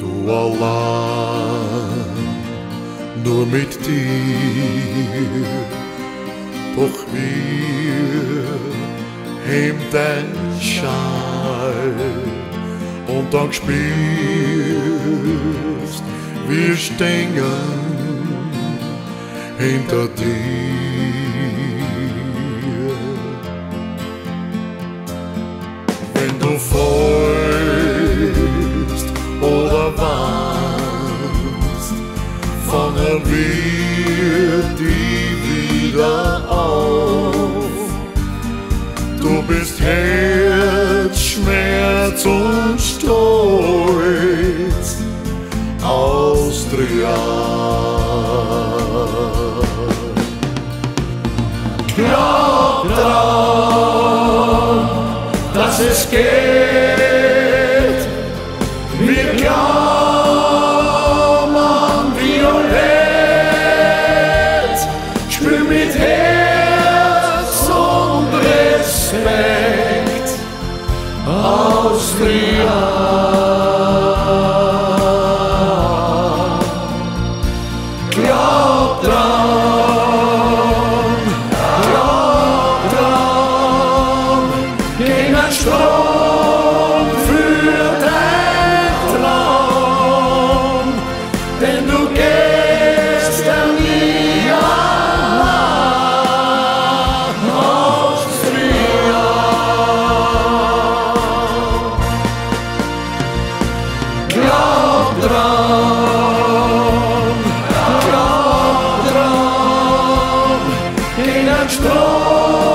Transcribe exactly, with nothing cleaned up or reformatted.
Du allein, nur mit dir, doch wir hem den Schall und dann spürst, wir stehen hinter dir. Wenn du freust oder weinst, fangen wir die wieder auf. Du bist Herz, Schmerz und Stolz, Austria. Glaub dran, dass es geht. Wir glauben an Violett. Spür mit Herz und Respekt, Austria. Glaub dran, glaub dran, gegen ein Strom führt ein Traum, denn du gehst ja nie allein, Austria. Glaub dran, glaub dran, gegen ein Strom